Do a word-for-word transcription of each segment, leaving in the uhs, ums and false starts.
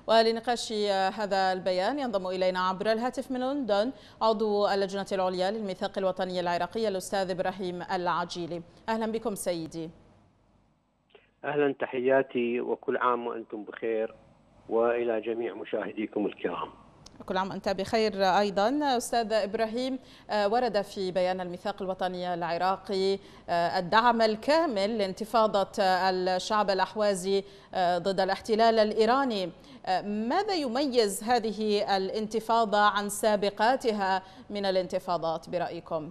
ولنقاش هذا البيان ينضم إلينا عبر الهاتف من لندن عضو اللجنة العليا للميثاق الوطني العراقي الأستاذ إبراهيم العجيلي. أهلا بكم سيدي. أهلا، تحياتي وكل عام وأنتم بخير، وإلى جميع مشاهديكم الكرام. كل عام أنت بخير أيضا. أستاذ إبراهيم، ورد في بيان الميثاق الوطني العراقي الدعم الكامل لانتفاضة الشعب الأحوازي ضد الاحتلال الإيراني. ماذا يميز هذه الانتفاضة عن سابقاتها من الانتفاضات برأيكم؟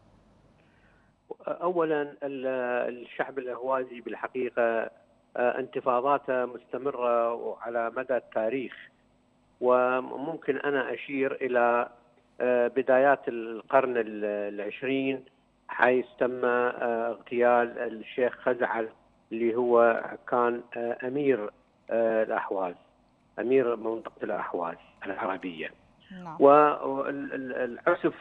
أولا، الشعب الأهوازي بالحقيقة انتفاضاته مستمرة على مدى التاريخ، وممكن أنا أشير إلى بدايات القرن العشرين حيث تم اغتيال الشيخ خزعل اللي هو كان أمير الأحواز، أمير منطقة الأحواز العربية. نعم. والعسف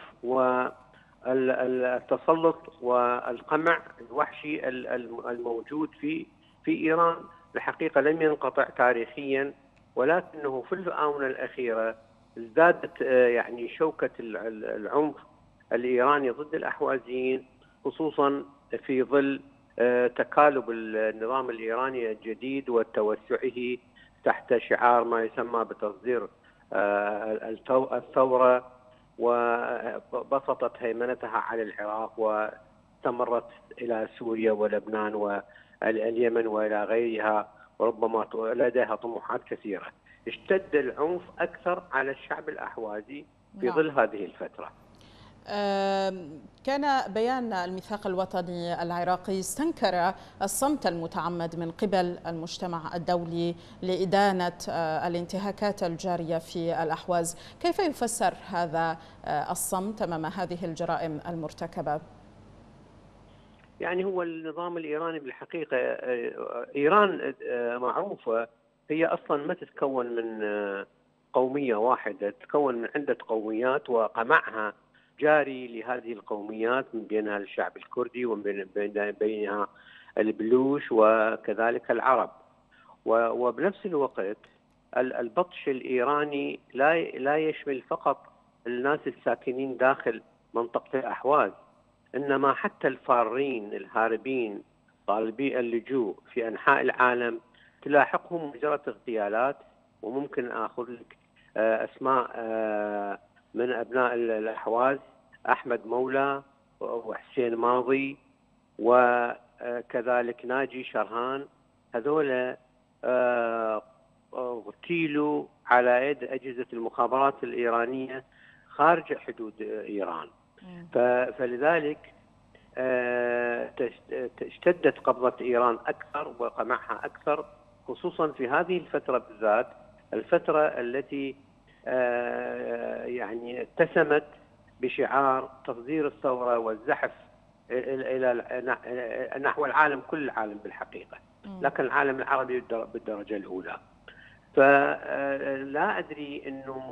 والتسلط والقمع الوحشي الموجود في في إيران الحقيقة لم ينقطع تاريخيا، ولكنه في الآونة الأخيرة ازدادت يعني شوكة العنف الإيراني ضد الأحوازيين، خصوصا في ظل تكالب النظام الإيراني الجديد وتوسعه تحت شعار ما يسمى بتصدير الثورة، وبسطت هيمنتها على العراق واستمرت إلى سوريا ولبنان واليمن وإلى غيرها، وربما لديها طموحات كثيرة. اشتد العنف أكثر على الشعب الأحوازي في ظل هذه الفترة. كان بيان الميثاق الوطني العراقي استنكر الصمت المتعمد من قبل المجتمع الدولي لإدانة الانتهاكات الجارية في الأحواز. كيف يفسر هذا الصمت أمام هذه الجرائم المرتكبة؟ يعني هو النظام الإيراني بالحقيقة، إيران معروفة هي أصلا ما تتكون من قومية واحدة، تتكون من عدة قوميات، وقمعها جاري لهذه القوميات، من بينها الشعب الكردي ومن بينها البلوش وكذلك العرب. وبنفس الوقت البطش الإيراني لا لا يشمل فقط الناس الساكنين داخل منطقة الأحواز، إنما حتى الفارين الهاربين طالبي اللجوء في أنحاء العالم تلاحقهم مجرد اغتيالات. وممكن آخذ لك أسماء من أبناء الأحواز: أحمد مولى وحسين ماضي وكذلك ناجي شرهان. هذول اغتيلوا على يد أجهزة المخابرات الإيرانية خارج حدود إيران. فلذلك اشتدت قبضة إيران أكثر وقمعها أكثر، خصوصا في هذه الفترة بالذات، الفترة التي يعني اتسمت بشعار تصدير الثورة والزحف إلى نحو العالم، كل العالم بالحقيقة، لكن العالم العربي بالدرجة الأولى. فلا أدري أنه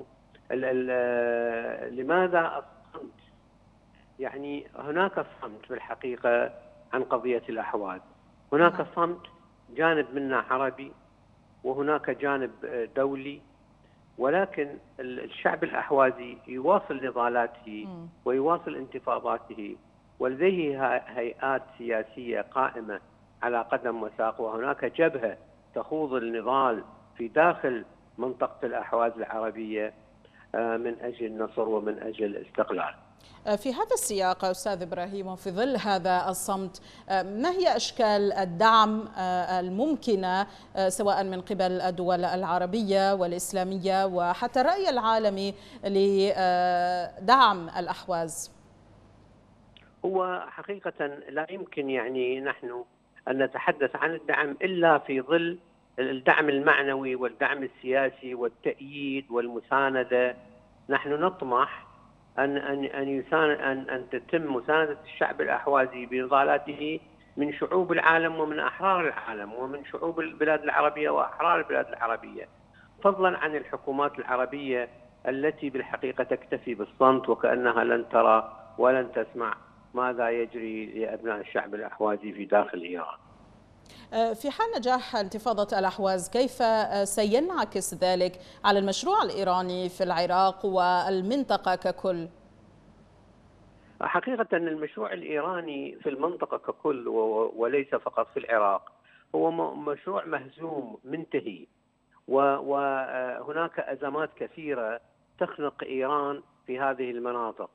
لماذا الصمت. يعني هناك صمت بالحقيقة عن قضية الأحواز، هناك صمت جانب منه عربي وهناك جانب دولي، ولكن الشعب الأحوازي يواصل نضالاته ويواصل انتفاضاته، ولديه هيئات سياسية قائمة على قدم وساق، وهناك جبهة تخوض النضال في داخل منطقة الأحواز العربية من أجل النصر ومن أجل الاستقلال. في هذا السياق أستاذ إبراهيم، وفي ظل هذا الصمت، ما هي أشكال الدعم الممكنة سواء من قبل الدول العربية والإسلامية وحتى الرأي العالمي لدعم الأحواز؟ هو حقيقة لا يمكن يعني نحن أن نتحدث عن الدعم إلا في ظل الدعم المعنوي والدعم السياسي والتأييد والمساندة. نحن نطمح أن أن أن أن أن تتم مساندة الشعب الأحوازي بنضالاته من شعوب العالم ومن أحرار العالم ومن شعوب البلاد العربية وأحرار البلاد العربية، فضلا عن الحكومات العربية التي بالحقيقة تكتفي بالصمت وكأنها لن ترى ولن تسمع ماذا يجري لأبناء الشعب الأحوازي في داخل إيران. في حال نجاح انتفاضة الأحواز، كيف سينعكس ذلك على المشروع الإيراني في العراق والمنطقة ككل؟ حقيقة المشروع الإيراني في المنطقة ككل وليس فقط في العراق هو مشروع مهزوم منتهي، وهناك أزمات كثيرة تخنق إيران في هذه المناطق،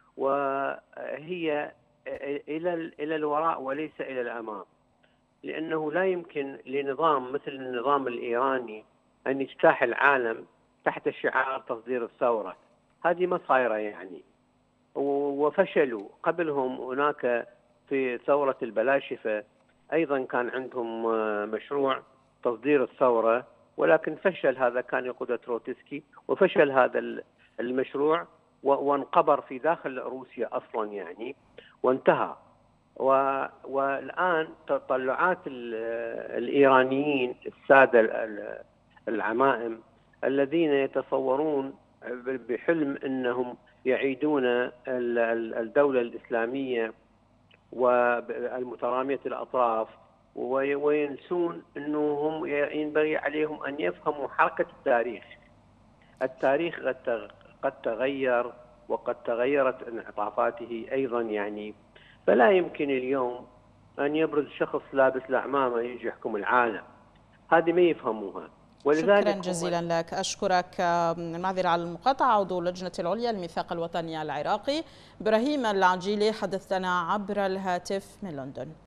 وهي إلى إلى الوراء وليس إلى الأمام، لأنه لا يمكن لنظام مثل النظام الإيراني أن يجتاح العالم تحت شعار تصدير الثورة. هذه ما صايرة يعني، وفشلوا قبلهم. هناك في ثورة البلاشفة أيضا كان عندهم مشروع تصدير الثورة، ولكن فشل. هذا كان يقوده تروتسكي، وفشل هذا المشروع وانقبر في داخل روسيا أصلا يعني، وانتهى. والآن تطلعات الإيرانيين السادة العمائم الذين يتصورون بحلم أنهم يعيدون الدولة الإسلامية والمترامية الأطراف، وينسون أنهم ينبغي عليهم أن يفهموا حركة التاريخ. التاريخ قد تغير، وقد تغيرت انعطافاته أيضا يعني. فلا يمكن اليوم أن يبرز شخص لابس العمامة يجي يحكم العالم، هذه ما يفهموها. شكرا جزيلا لك، أشكرك. المعذرة على المقاطعة. عضو اللجنة العليا للميثاق الوطني العراقي إبراهيم العجيلي حدثنا عبر الهاتف من لندن.